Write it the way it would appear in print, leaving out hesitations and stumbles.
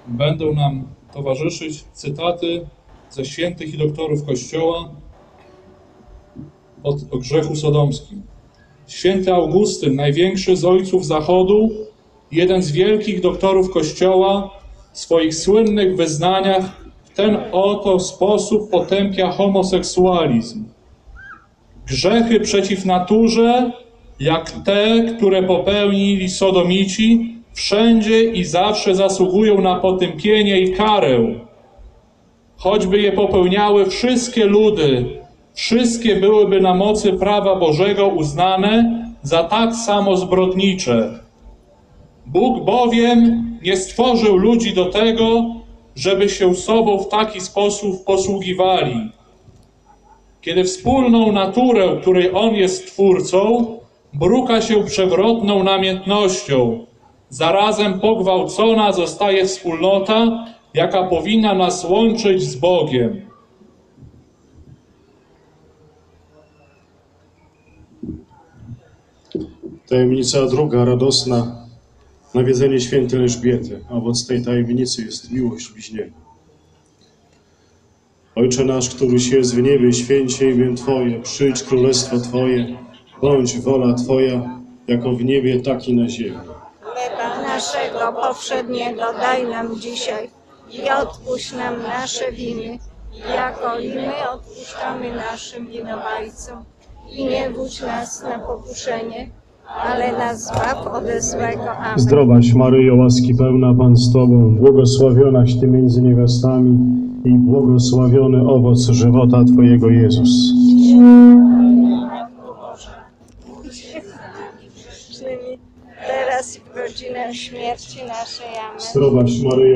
będą nam towarzyszyć cytaty ze świętych i doktorów Kościoła o grzechu sodomskim. Święty Augustyn, największy z ojców Zachodu, jeden z wielkich doktorów Kościoła, w swoich słynnych wyznaniach w ten oto sposób potępia homoseksualizm. Grzechy przeciw naturze, jak te, które popełnili sodomici, wszędzie i zawsze zasługują na potępienie i karę. Choćby je popełniały wszystkie ludy, wszystkie byłyby na mocy prawa Bożego uznane za tak samo zbrodnicze. Bóg bowiem nie stworzył ludzi do tego, żeby się sobą w taki sposób posługiwali. Kiedy wspólną naturę, której On jest Twórcą, bruka się przewrotną namiętnością, zarazem pogwałcona zostaje wspólnota, jaka powinna nas łączyć z Bogiem. Tajemnica druga, radosna, nawiedzenie świętej Elżbiety. Owoc tej tajemnicy jest miłość bliźniego. Ojcze nasz, któryś jest w niebie, święcie imię Twoje, przyjdź królestwo Twoje, bądź wola Twoja, jako w niebie, tak i na ziemi. Chleba naszego powszedniego daj nam dzisiaj i odpuść nam nasze winy, jako i my odpuszczamy naszym winowajcom. I nie wódź nas na pokuszenie, ale nas zbaw ode złego. Amen. Zdrowaś Maryjo, łaski pełna, Pan z Tobą, błogosławionaś Ty między niewiastami i błogosławiony owoc żywota Twojego, Jezus. Teraz i w godzinę śmierci naszej. Amen. Zdrowaś Maryjo,